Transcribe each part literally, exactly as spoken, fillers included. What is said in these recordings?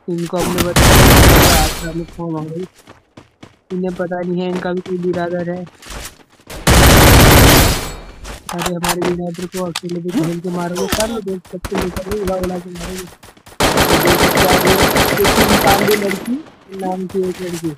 इनको हमने बताया फॉर्म आ गई, इन्हें पता नहीं है इनका भी कोई बिरादर है। अरे हमारे विनायक को अकेले भी खेल के मारोगे, सब देख सकते लेकर उड़ा उड़ा के मारोगे। लड़की नाम की एक लड़की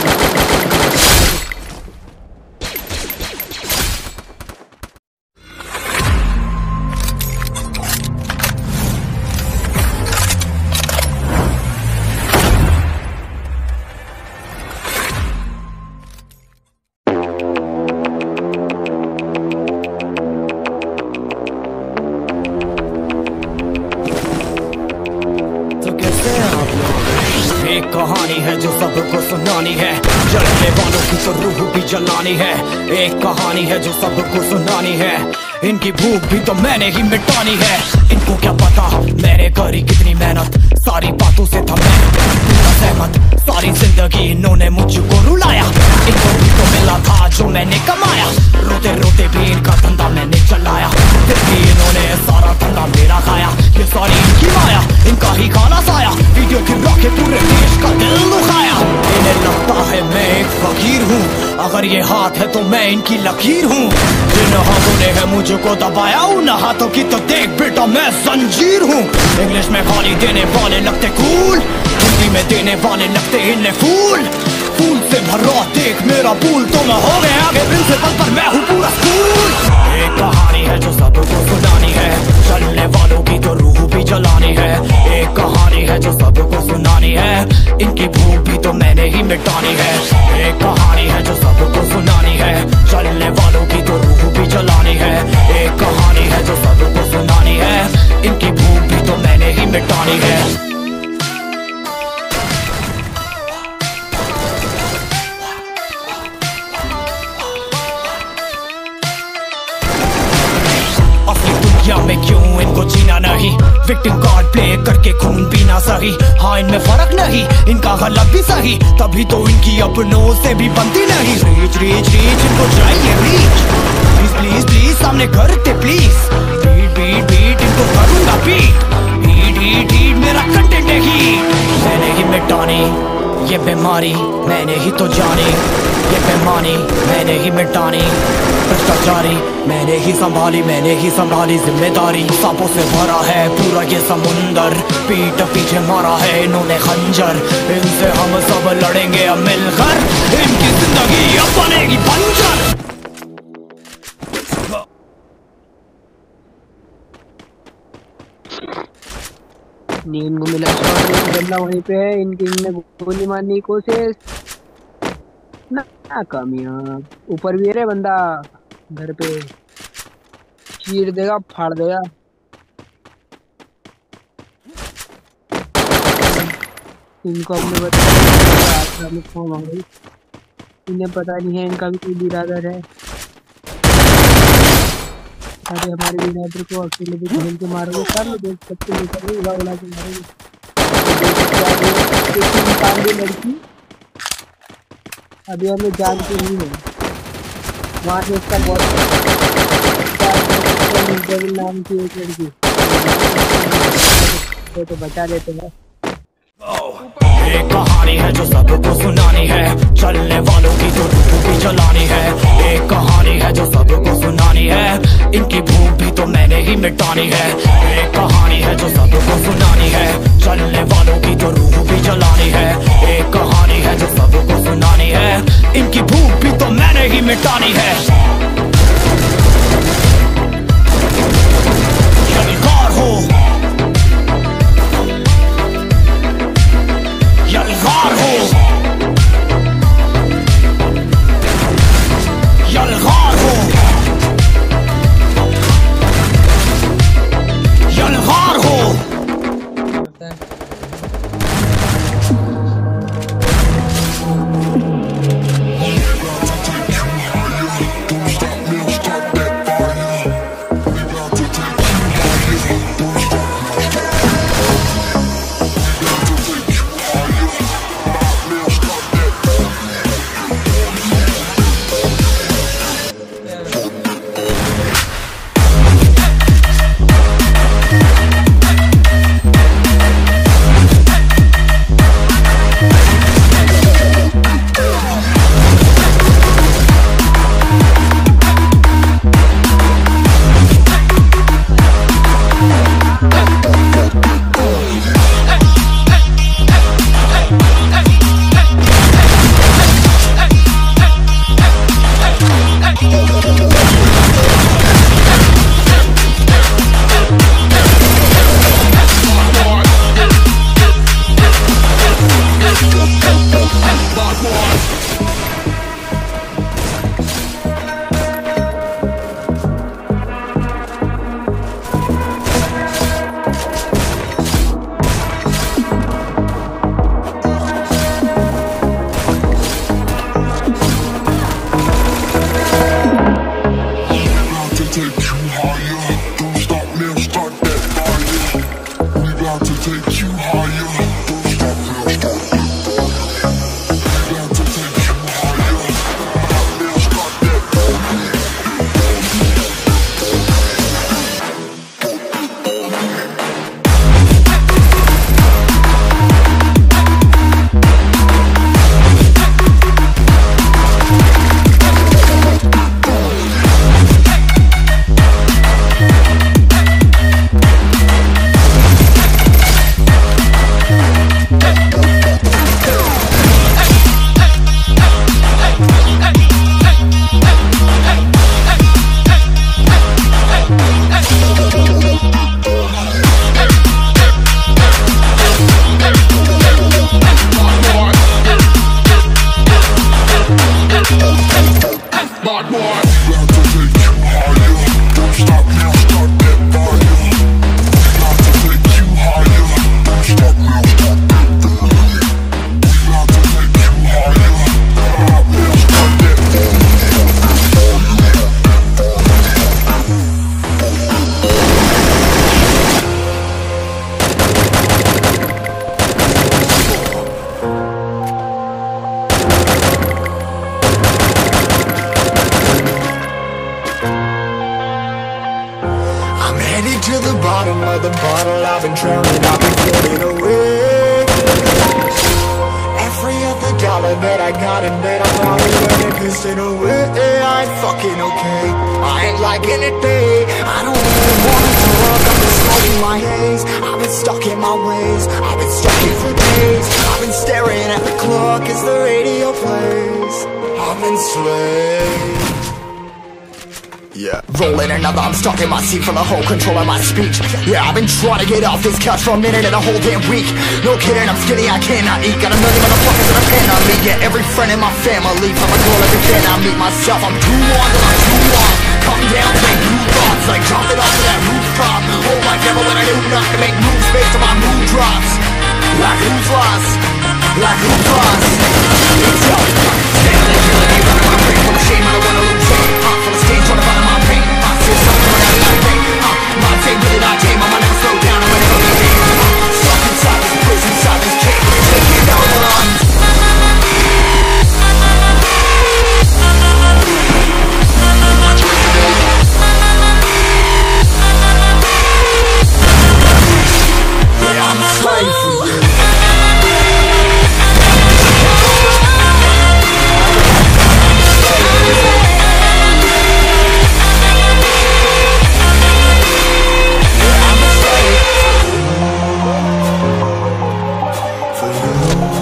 कहानी है जो सबको सुनानी है, जलने वालों की तो रूह भी जलानी है। एक कहानी है जो सबको सुनानी है, इनकी भूख भी तो मैंने ही मिटानी है। इनको क्या पता मैंने करी कितनी मेहनत, सारी बातों से था मैं पूरा सहमत। सारी जिंदगी इन्होंने मुझको रुलाया, इनको भी तो मिला था जो मैंने कमाया। रोते रोते भी इनका धंधा मैंने चलाया, फिर भी इन्होंने सारा धंधा मेरा खाया। ये सारी इनकी माया, इनका ही खाना साया, वीडियो गिरा के पूरे देश का दिल दुखाया। इन्हें लगता है मैं एक फकीर हूँ, अगर ये हाथ है तो मैं इनकी लकीर हूँ। जिन हाथों ने है मुझको दबाया, उन हाथों की तो देख बेटा मैं जंजीर हूँ। इंग्लिश में गाली देने वाले लगते कूल, हिंदी में देने वाले लगते इन्हें फूल। फूल से भरा देख मेरा पूल, तो मैं हो गया आगे प्रिंसिपल पर मैं हूँ पूरा स्कूल। एक कहानी है जो सबको सुनानी है, चलने वालों की तो रूह भी जलानी है। एक कहानी है जो सबको सुनानी है, इनकी भूख भी तो मैंने ही मिटानी है। एक कहानी है जो सबको सुनानी है, चलने वालों की तो रूह भी जलानी है। एक कहानी है जो सबको सुनानी है, इनकी भूख भी तो मैंने ही मिटानी है। में क्यों इनको जीना नहीं, विक्टिम कार्ड प्ले करके खून पीना सही। हाँ इनमें फर्क नहीं, इनका गलत भी सही, तभी तो इनकी अपनों से भी बनती नहीं। रीच रीच रीच इनको चाहिए रीच, प्लीज प्लीज प्लीज सामने करते प्लीज। बीट बीट बीट इनको करूंगा बीट, हीट हीट हीट मेरा कंटेंट है हीट। मैंने ही मिटानी ये बीमारी, मैंने ही तो जानी ये बेमानी, मैंने ही मिटानी भ्रष्टाचारी। मैंने ही संभाली मैंने ही संभाली जिम्मेदारी। सांपों से भरा है पूरा ये समुंदर, पीठ पीछे मारा है इन्होंने खंजर। इनसे हम सब लड़ेंगे अब मिलकर, इनकी जिंदगी अब बनेगी बंजर। नींद को मिला बंदा वहीं पे है, इनकी इनने गोली मारने की कोशिश ना कामयाब। ऊपर भी है बंदा, घर पे चीर देगा फाड़ देगा। इनको हमने बताया फॉर्म आ गई, इन्हें पता नहीं है इनका भी कोई बिरादर है। अरे हमारे विनायक को अकेले भी खेल के मारोगे, सब देख सकते लेकर उड़ा उड़ा के मारोगे। लड़की अभी हमें जानती नहीं है, वहाँ से इसका बहुत नाम की एक लड़की तो, तो बचा लेते हैं। एक कहानी है जो सबको सुनानी है, चलने वालों की तो रूह भी जलानी है। एक कहानी है जो सबको सुनानी है, इनकी भूख भी तो मैंने ही मिटानी है। एक कहानी है जो सबको सुनानी है, चलने वालों की तो रूह भी जलानी है। एक कहानी है जो सबको सुनानी है, इनकी भूख भी तो मैंने ही मिटानी है। यलगार हो यलगार हो यलगार हो यलगार हो take you higher. Don't stop now, start that party. We about to take you higher. Now start that party. To the bottom of the bottle, I've been drowning, I've been floating away. Every other dollar that I got and that I bought it when it pissed it away. I ain't fucking okay, I ain't liking it, babe. I don't even wanna talk, I've been smoking my haze. I've been stuck in my ways, I've been stuck here for days. I've been staring at the clock as the radio plays. I've been slayed. Yeah, rolling another, I'm stuck in my seat for the whole control of my speech. Yeah, I've been trying to get off this couch for a minute and a whole damn week. No kidding, I'm skinny, I cannot eat. Got a million motherfuckers that depend on me. Yeah, every friend in my family, from a girl every day I meet myself. I'm too on till I'm too on. Come down, make new thoughts, like jumping off of that rooftop. Oh my devil, when I do not to make moves based on my mood drops. Like who's lost? Like who's lost? It's yo, standing there killing me, running my brain full of shame, I don't wanna lose fame. Hot full of stage, trying to find my pain. I see something when I like pain. Uh, my tape really not tame, I'ma never slow down, I'ma never be tame. Uh, stuck inside this prison, inside this cage, take it down the run. Yeah, I'm a slave for you. For you.